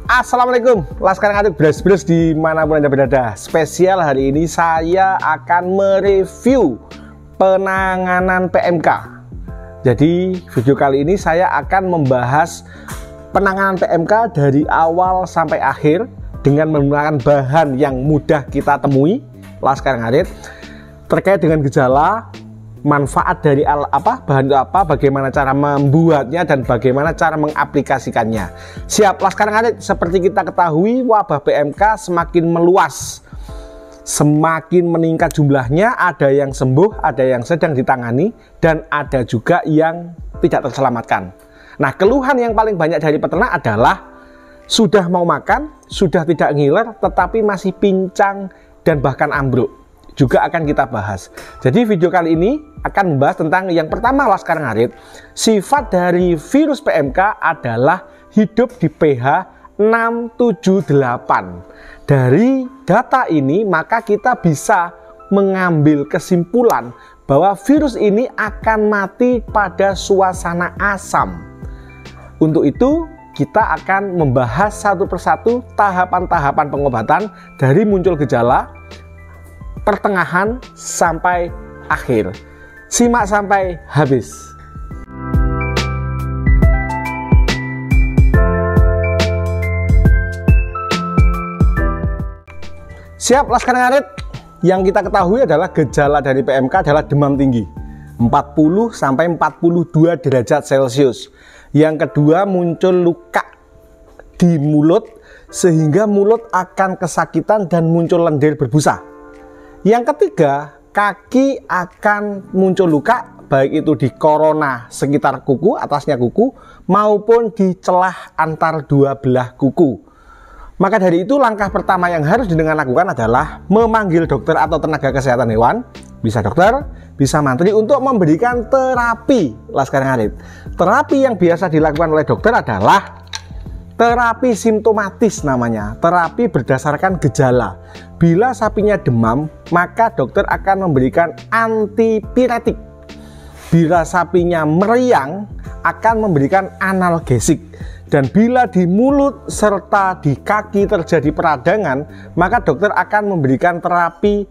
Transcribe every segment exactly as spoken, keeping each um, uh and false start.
Assalamualaikum, Laskar Ngarit Bres-Bres dimanapun Anda berada. Spesial hari ini saya akan mereview penanganan P M K. Jadi video kali ini saya akan membahas penanganan P M K dari awal sampai akhir dengan menggunakan bahan yang mudah kita temui Laskar Ngarit, terkait dengan gejala, manfaat dari al, apa bahan itu apa, bagaimana cara membuatnya, dan bagaimana cara mengaplikasikannya. Siap Laskar Ngarit, seperti kita ketahui wabah P M K semakin meluas, semakin meningkat jumlahnya. Ada yang sembuh, ada yang sedang ditangani, dan ada juga yang tidak terselamatkan. Nah, keluhan yang paling banyak dari peternak adalah sudah mau makan, sudah tidak ngiler, tetapi masih pincang dan bahkan ambruk. Juga akan kita bahas. Jadi video kali ini akan membahas tentang yang pertama Laskar Ngarit. Sifat dari virus P M K adalah hidup di pH enam tujuh delapan. Dari data ini maka kita bisa mengambil kesimpulan bahwa virus ini akan mati pada suasana asam. Untuk itu kita akan membahas satu persatu tahapan-tahapan pengobatan dari muncul gejala, pertengahan sampai akhir. Simak sampai habis. Siap Laskar Ngarit, yang kita ketahui adalah gejala dari P M K adalah demam tinggi empat puluh sampai empat puluh dua derajat Celcius. Yang kedua, muncul luka di mulut sehingga mulut akan kesakitan dan muncul lendir berbusa. Yang ketiga, kaki akan muncul luka, baik itu di korona sekitar kuku, atasnya kuku, maupun di celah antar dua belah kuku. Maka dari itu langkah pertama yang harus dengan lakukan adalah memanggil dokter atau tenaga kesehatan hewan, bisa dokter, bisa mantri, untuk memberikan terapi Laskar Ngarit. Terapi yang biasa dilakukan oleh dokter adalah terapi simptomatis namanya, terapi berdasarkan gejala. Bila sapinya demam, maka dokter akan memberikan antipiretik. Bila sapinya meriang, akan memberikan analgesik. Dan bila di mulut serta di kaki terjadi peradangan, maka dokter akan memberikan terapi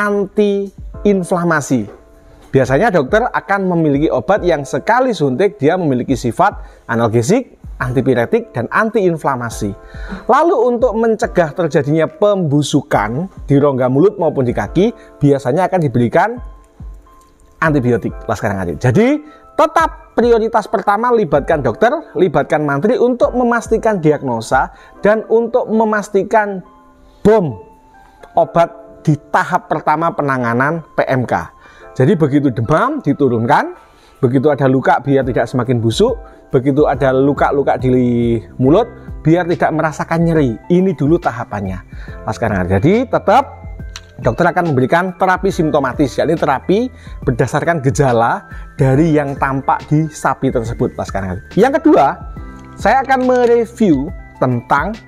antiinflamasi. Biasanya dokter akan memiliki obat yang sekali suntik dia memiliki sifat analgesik, antipiretik, dan antiinflamasi. Lalu untuk mencegah terjadinya pembusukan di rongga mulut maupun di kaki, biasanya akan diberikan antibiotik Laskar Ngarit. Jadi tetap prioritas pertama libatkan dokter, libatkan mantri untuk memastikan diagnosa dan untuk memastikan bom obat di tahap pertama penanganan P M K. Jadi begitu demam diturunkan, begitu ada luka biar tidak semakin busuk, begitu ada luka-luka di mulut biar tidak merasakan nyeri. Ini dulu tahapannya Laskar Ngarit. Jadi tetap dokter akan memberikan terapi simptomatis, yakni terapi berdasarkan gejala dari yang tampak di sapi tersebut Laskar Ngarit. Yang kedua, saya akan mereview tentang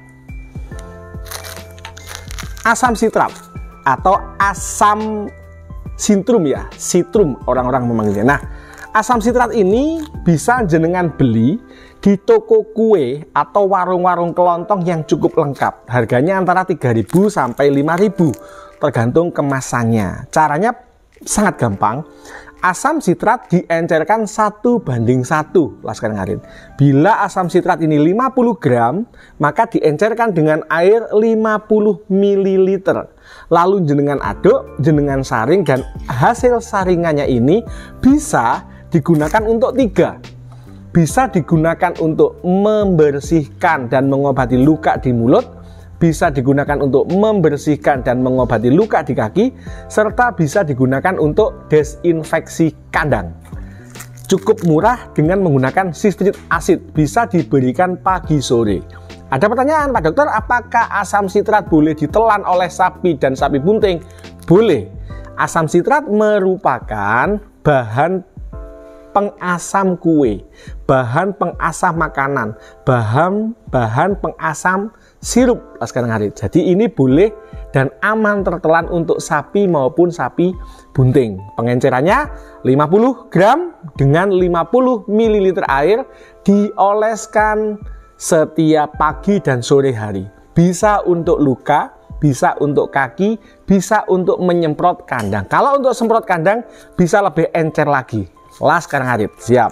asam sitrat atau asam sintrum ya, sitrum orang-orang memanggilnya. Nah, asam sitrat ini bisa jenengan beli di toko kue atau warung-warung kelontong yang cukup lengkap. Harganya antara tiga ribu sampai lima ribu, tergantung kemasannya. Caranya sangat gampang. Asam sitrat diencerkan satu banding satu Laskar Ngarit. Bila asam sitrat ini lima puluh gram, maka diencerkan dengan air lima puluh mililiter. Lalu jenengan aduk, jenengan saring, dan hasil saringannya ini bisa digunakan untuk tiga. Bisa digunakan untuk membersihkan dan mengobati luka di mulut, bisa digunakan untuk membersihkan dan mengobati luka di kaki, serta bisa digunakan untuk desinfeksi kandang. Cukup murah dengan menggunakan sitrik asid, bisa diberikan pagi sore. Ada pertanyaan, Pak Dokter, apakah asam sitrat boleh ditelan oleh sapi dan sapi bunting? Boleh. Asam sitrat merupakan bahan pengasam kue, bahan pengasam makanan, bahan bahan pengasam sirup Laskar Ngarit. Jadi ini boleh dan aman tertelan untuk sapi maupun sapi bunting. Pengencerannya lima puluh gram dengan lima puluh mililiter air, dioleskan setiap pagi dan sore hari. Bisa untuk luka, bisa untuk kaki, bisa untuk menyemprot kandang. Kalau untuk semprot kandang bisa lebih encer lagi. Laskar Ngarit, siap.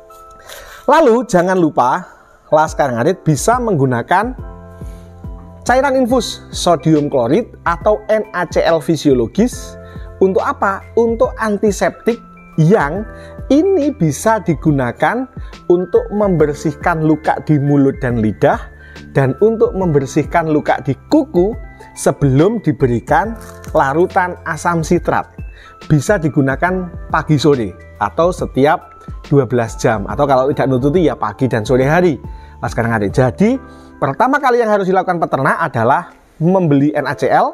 Lalu jangan lupa Laskar Ngarit bisa menggunakan cairan infus sodium klorid atau NaCl fisiologis. Untuk apa? Untuk antiseptik yang ini bisa digunakan untuk membersihkan luka di mulut dan lidah dan untuk membersihkan luka di kuku sebelum diberikan larutan asam sitrat. Bisa digunakan pagi sore atau setiap dua belas jam, atau kalau tidak nututi ya pagi dan sore hari. Laskar Ngarit. Jadi pertama kali yang harus dilakukan peternak adalah membeli NaCl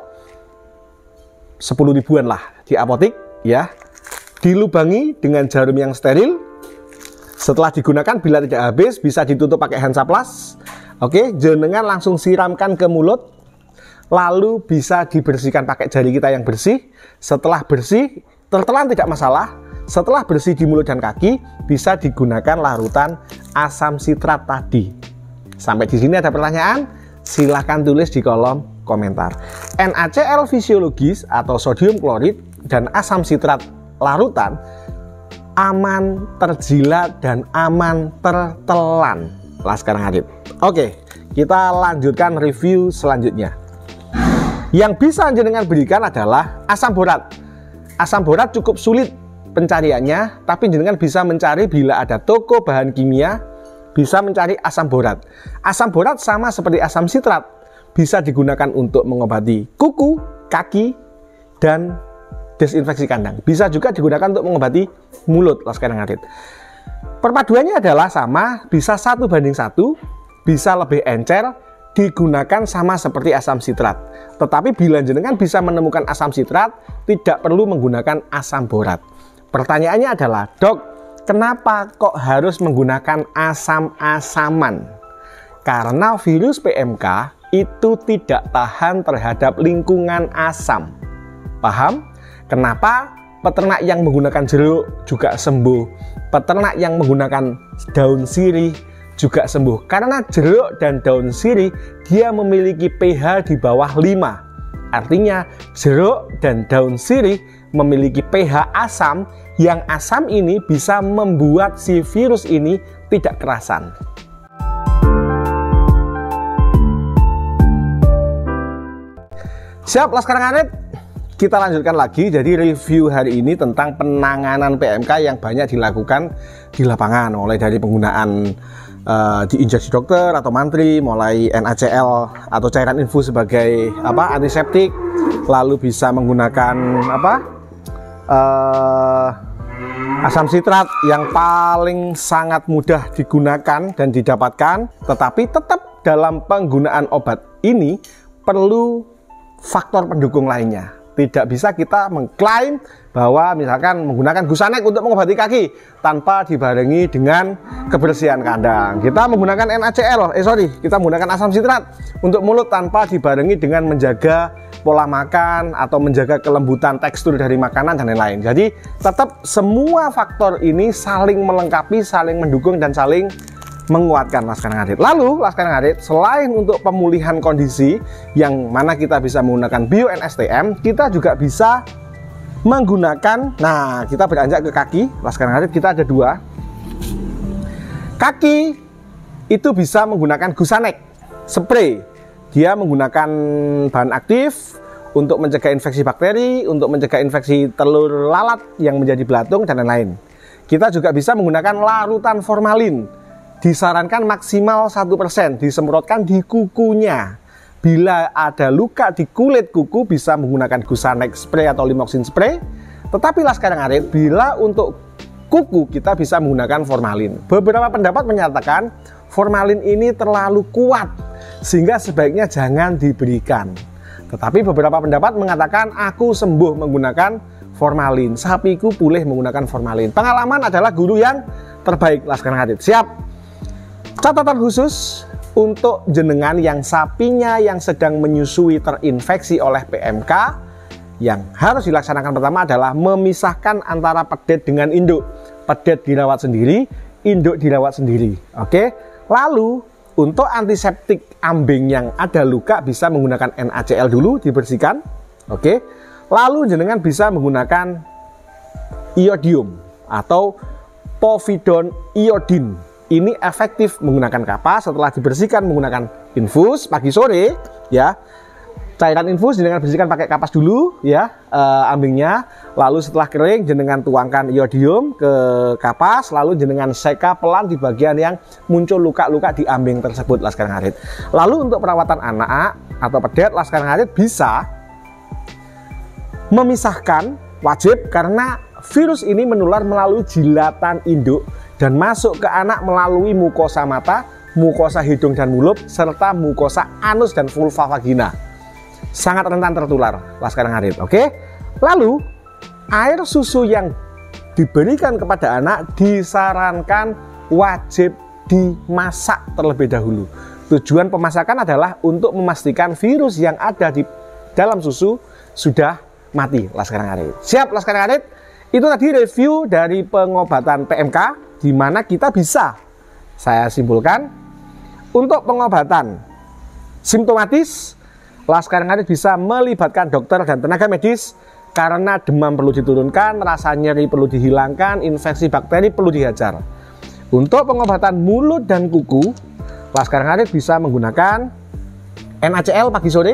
sepuluh ribuan lah di apotik ya. Dilubangi dengan jarum yang steril. Setelah digunakan bila tidak habis bisa ditutup pakai Hansaplast. Oke, jenengan langsung siramkan ke mulut. Lalu bisa dibersihkan pakai jari kita yang bersih. Setelah bersih, tertelan tidak masalah. Setelah bersih di mulut dan kaki, bisa digunakan larutan asam sitrat tadi. Sampai di sini ada pertanyaan? Silahkan tulis di kolom komentar. NaCl fisiologis atau sodium klorid dan asam sitrat larutan aman terjilat dan aman tertelan. Laskar Ngarit. Oke, kita lanjutkan review selanjutnya. Yang bisa jenengan berikan adalah asam borat. Asam borat cukup sulit pencariannya, tapi jenengan bisa mencari bila ada toko bahan kimia, bisa mencari asam borat. Asam borat sama seperti asam sitrat, bisa digunakan untuk mengobati kuku, kaki, dan desinfeksi kandang. Bisa juga digunakan untuk mengobati mulut. Laskar Ngarit. Perpaduannya adalah sama, bisa satu banding satu, bisa lebih encer, digunakan sama seperti asam sitrat. Tetapi bila jenengan bisa menemukan asam sitrat, tidak perlu menggunakan asam borat. Pertanyaannya adalah, dok, kenapa kok harus menggunakan asam-asaman? Karena virus P M K itu tidak tahan terhadap lingkungan asam. Paham? Kenapa peternak yang menggunakan jeruk juga sembuh? Peternak yang menggunakan daun sirih juga sembuh. Karena jeruk dan daun sirih dia memiliki pH di bawah lima. Artinya jeruk dan daun sirih memiliki pH asam, yang asam ini bisa membuat si virus ini tidak kerasan. Siap Laskar Ngarit? Kita lanjutkan lagi. Jadi review hari ini tentang penanganan P M K yang banyak dilakukan di lapangan, mulai dari penggunaan uh, diinjeksi dokter atau mantri, mulai NaCl atau cairan infus sebagai apa antiseptik, lalu bisa menggunakan apa uh, asam sitrat yang paling sangat mudah digunakan dan didapatkan, tetapi tetap dalam penggunaan obat ini perlu faktor pendukung lainnya. Tidak bisa kita mengklaim bahwa misalkan menggunakan Gusanek untuk mengobati kaki tanpa dibarengi dengan kebersihan kandang. Kita menggunakan NaCl, eh sorry, kita menggunakan asam sitrat untuk mulut tanpa dibarengi dengan menjaga pola makan atau menjaga kelembutan tekstur dari makanan dan lain-lain. Jadi tetap semua faktor ini saling melengkapi, saling mendukung dan saling menguatkan Laskar Ngarit. Lalu Laskar Ngarit, selain untuk pemulihan kondisi yang mana kita bisa menggunakan Bio N S T M, kita juga bisa menggunakan, nah kita beranjak ke kaki Laskar Ngarit, kita ada dua. Kaki itu bisa menggunakan Gusanek spray. Dia menggunakan bahan aktif untuk mencegah infeksi bakteri, untuk mencegah infeksi telur lalat yang menjadi belatung dan lain-lain. Kita juga bisa menggunakan larutan formalin. Disarankan maksimal satu persen disemprotkan di kukunya. Bila ada luka di kulit kuku bisa menggunakan Gusanek spray atau Limoxin spray. Tetapi Laskar Ngarit, bila untuk kuku kita bisa menggunakan formalin. Beberapa pendapat menyatakan formalin ini terlalu kuat sehingga sebaiknya jangan diberikan. Tetapi beberapa pendapat mengatakan aku sembuh menggunakan formalin, sapiku pulih menggunakan formalin. Pengalaman adalah guru yang terbaik Laskar Ngarit. Siap. Catatan khusus untuk jenengan yang sapinya yang sedang menyusui terinfeksi oleh P M K, yang harus dilaksanakan pertama adalah memisahkan antara pedet dengan induk. Pedet dirawat sendiri, induk dirawat sendiri. Oke. Lalu Untuk antiseptik ambing yang ada luka bisa menggunakan N A C L dulu dibersihkan. Oke. Lalu jenengan bisa menggunakan iodium atau povidone iodine. Ini efektif menggunakan kapas setelah dibersihkan menggunakan infus pagi sore ya. Cairan infus jenengan bersihkan pakai kapas dulu ya eh, ambingnya. Lalu setelah kering jenengan tuangkan iodium ke kapas, lalu jenengan seka pelan di bagian yang muncul luka-luka di ambing tersebut Laskar Ngarit. Lalu untuk perawatan anak atau pedet Laskar Ngarit bisa memisahkan, wajib, karena virus ini menular melalui jilatan induk dan masuk ke anak melalui mukosa mata, mukosa hidung dan mulut, serta mukosa anus dan vulva vagina. Sangat rentan tertular Laskar Ngarit. Oke. Lalu air susu yang diberikan kepada anak disarankan wajib dimasak terlebih dahulu. Tujuan pemasakan adalah untuk memastikan virus yang ada di dalam susu sudah mati Laskar Ngarit. Siap Laskar Ngarit? Itu tadi review dari pengobatan P M K di mana kita bisa, saya simpulkan, untuk pengobatan simptomatis Laskar Ngarit bisa melibatkan dokter dan tenaga medis karena demam perlu diturunkan, rasa nyeri perlu dihilangkan, infeksi bakteri perlu dihajar. Untuk pengobatan mulut dan kuku, Laskar Ngarit bisa menggunakan N A C L pagi sore,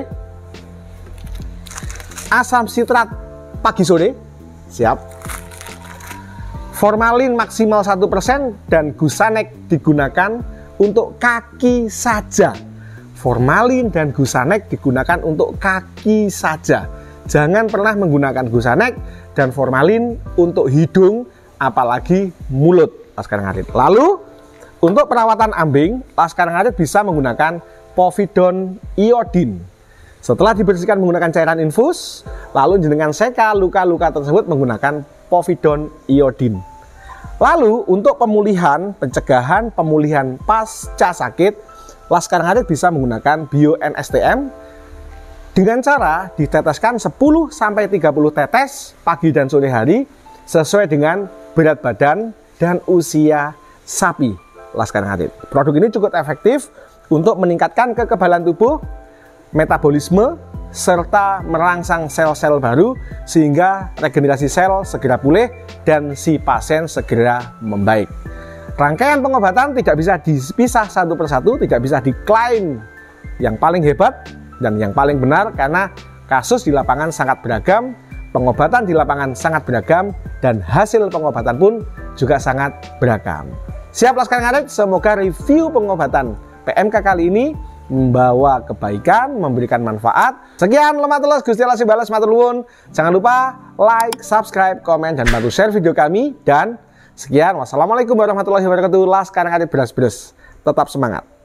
asam sitrat pagi sore, siap, formalin maksimal satu persen, dan gusanek digunakan untuk kaki saja. Formalin dan gusanek digunakan untuk kaki saja. Jangan pernah menggunakan gusanek dan formalin untuk hidung, apalagi mulut Laskar Ngarit. Lalu untuk perawatan ambing, Laskar Ngarit bisa menggunakan povidone iodine. Setelah dibersihkan menggunakan cairan infus, lalu jenengan seka luka-luka tersebut menggunakan povidone iodine. Lalu untuk pemulihan, pencegahan pemulihan pasca sakit, Laskar Ngarit bisa menggunakan Bio N S T M dengan cara diteteskan sepuluh sampai tiga puluh tetes pagi dan sore hari sesuai dengan berat badan dan usia sapi Laskar Ngarit. Produk ini cukup efektif untuk meningkatkan kekebalan tubuh, metabolisme, serta merangsang sel-sel baru sehingga regenerasi sel segera pulih dan si pasien segera membaik. Rangkaian pengobatan tidak bisa dipisah satu persatu, tidak bisa diklaim yang paling hebat dan yang paling benar karena kasus di lapangan sangat beragam, pengobatan di lapangan sangat beragam, dan hasil pengobatan pun juga sangat beragam. Siap Laskar Ngarit, semoga review pengobatan P M K kali ini membawa kebaikan, memberikan manfaat. Sekian, lemah telus Gusti Allah sing bales matur nuwun. Jangan lupa like, subscribe, komen, dan bantu share video kami. Dan sekian, wassalamualaikum warahmatullahi wabarakatuh. Laskar Ngarit beras-beras, tetap semangat.